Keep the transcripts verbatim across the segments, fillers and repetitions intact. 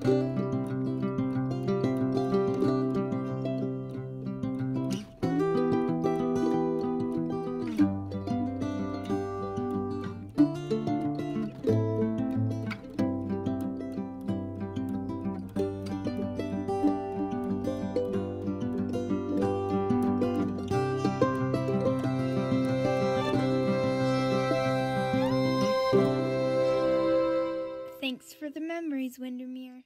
Thanks for the memories, Windermere.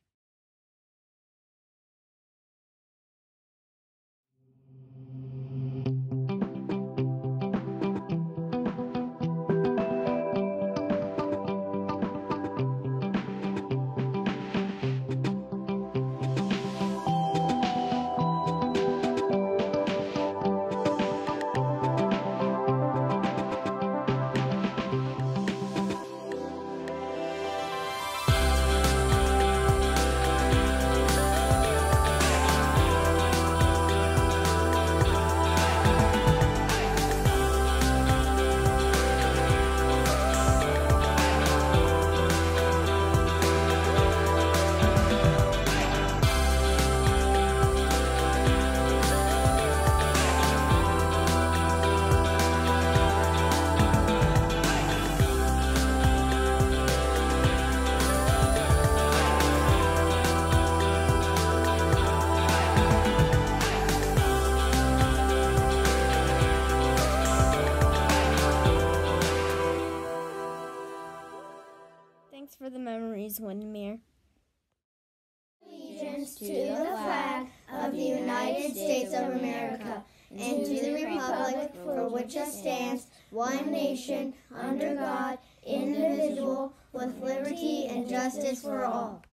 Thanks for the memories, Windermere. Allegiance to the flag of the United States of America and to the republic for which it stands, one nation, under God, indivisible, with liberty and justice for all.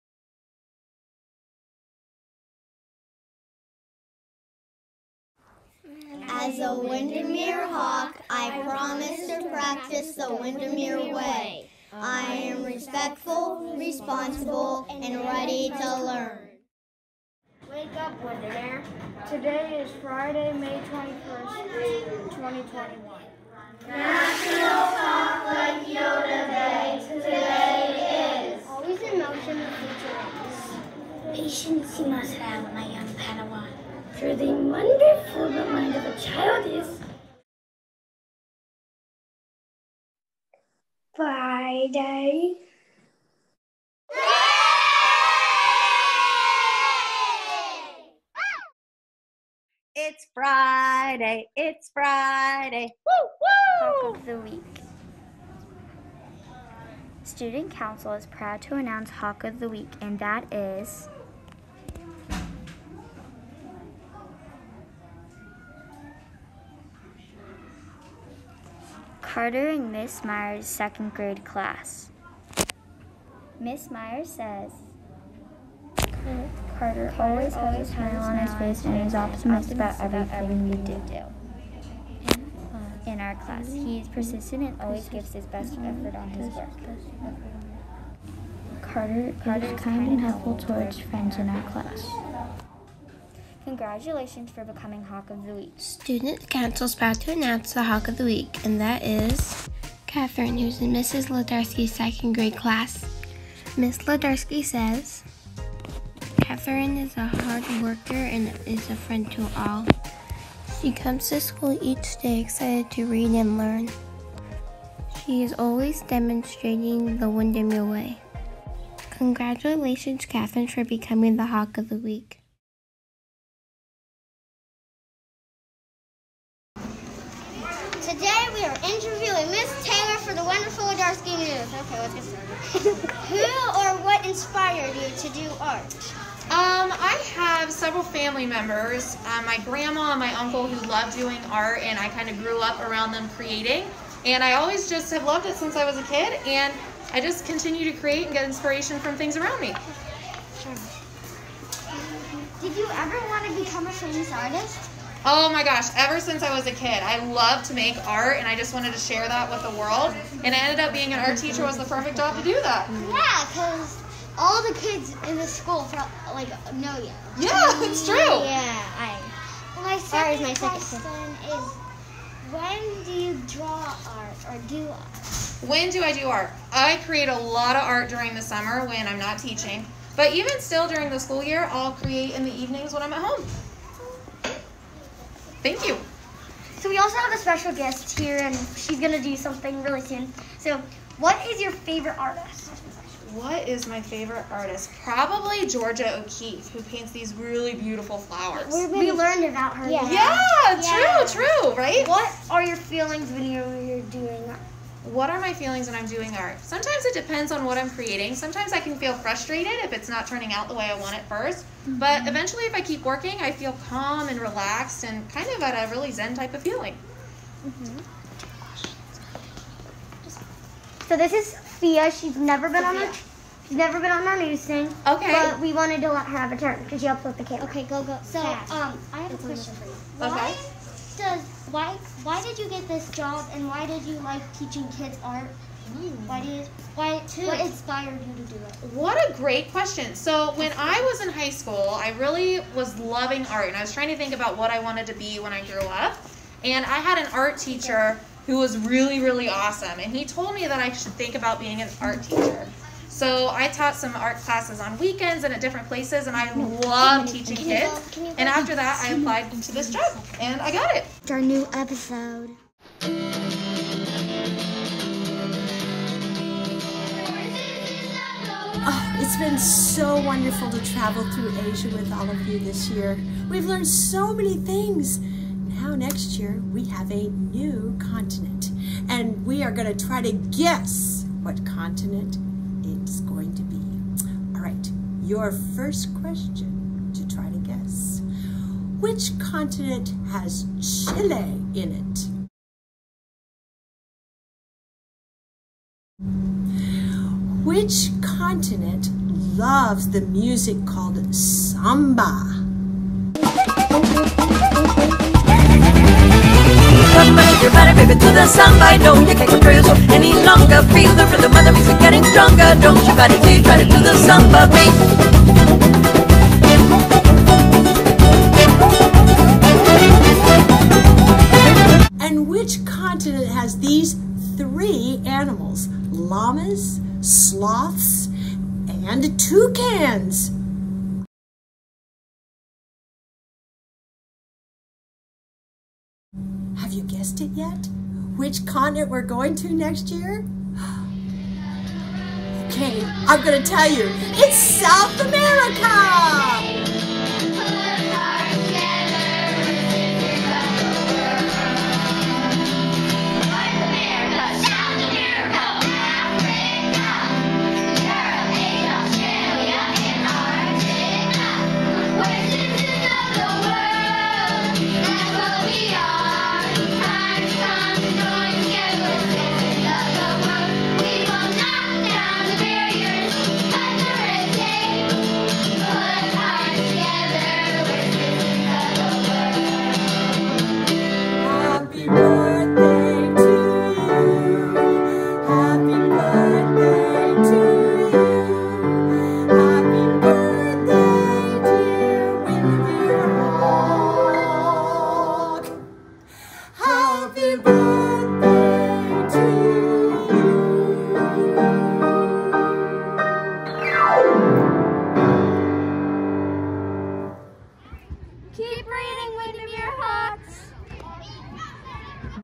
As a Windermere Hawk, I promise to practice the Windermere way. I am respectful, responsible, and ready to learn. Wake up, Windermere. Today is Friday, May twenty-first, twenty twenty-one. National Chocolate Yoda Day today is. Always in motion, the future is. Patience you must have, my young Padawan. For the wonderful the mind of a child is. Friday. It's Friday, it's Friday. Woo, woo! Hawk of the Week. Student Council is proud to announce Hawk of the Week, and that is Carter and Miss Myers' second grade class. Miss Myers says, Carter always has a smile on his face and is optimistic about everything we do. In our class, he is persistent and always gives his best effort on his work. Carter, Carter is kind and helpful towards friends in our class. Congratulations for becoming Hawk of the Week. Student Council is proud to announce the Hawk of the Week, and that is Catherine, who's in Missus Lodarski's second grade class. Miss Lodarski says, Catherine is a hard worker and is a friend to all. She comes to school each day excited to read and learn. She is always demonstrating the Windermere way. Congratulations, Catherine, for becoming the Hawk of the Week. Today we are interviewing Miss Taylor for the wonderful Lodarski News. Okay, let's get started. Who or what inspired you to do art? Um, I have several family members, uh, my grandma and my uncle who love doing art, and I kind of grew up around them creating. And I always just have loved it since I was a kid, and I just continue to create and get inspiration from things around me. Sure. Did you ever want to become a famous artist? Oh my gosh, ever since I was a kid, I loved to make art, and I just wanted to share that with the world. And I ended up being an art teacher was the perfect job to do that. Yeah, because all the kids in the school like know you. Yeah, it's true. Yeah, I. Well, my second, Art is my second question is, when do you draw art or do art? When do I do art? I create a lot of art during the summer when I'm not teaching. But even still during the school year, I'll create in the evenings when I'm at home. Thank you. So we also have a special guest here, and she's going to do something really soon. So what is your favorite artist? What is my favorite artist? Probably Georgia O'Keeffe, who paints these really beautiful flowers. We learned about her. Yeah, yeah, Yeah. true, true, right? What are your feelings when you're, you're doing art? What are my feelings when I'm doing art? Sometimes it depends on what I'm creating. Sometimes I can feel frustrated if it's not turning out the way I want it first. Mm-hmm. But eventually, if I keep working, I feel calm and relaxed and kind of at a really zen type of feeling. Mm-hmm. So this is Fia. She's never been on our, she's never been on our news thing. Okay. But we wanted to let her have a turn because she helps with the camera. Okay, go go. So, um, I have a question for you. Why Okay. does why why did you get this job, and why did you like teaching kids art? Why did why what inspired you to do it? What a great question. So when I was in high school, I really was loving art, and I was trying to think about what I wanted to be when I grew up. And I had an art teacher who was really, really awesome, and he told me that I should think about being an art teacher. So I taught some art classes on weekends and at different places, and I love teaching kids. And after that, I applied to this job, and I got it. It's our new episode. Oh, it's been so wonderful to travel through Asia with all of you this year. We've learned so many things. Now next year, we have a new continent, and we are going to try to guess what continent it's going to be. All right, your first question to try to guess. Which continent has Chile in it? Which continent loves the music called samba? Your body, baby, to the samba. I know you can't control yourself any longer. Feel the rhythm of the music getting stronger. Don't you body till you try to do the samba beat. And which continent has these three animals? Llamas, sloths, and toucans. Have you guessed it yet? Which continent we're going to next year? Okay, I'm gonna tell you, it's South America!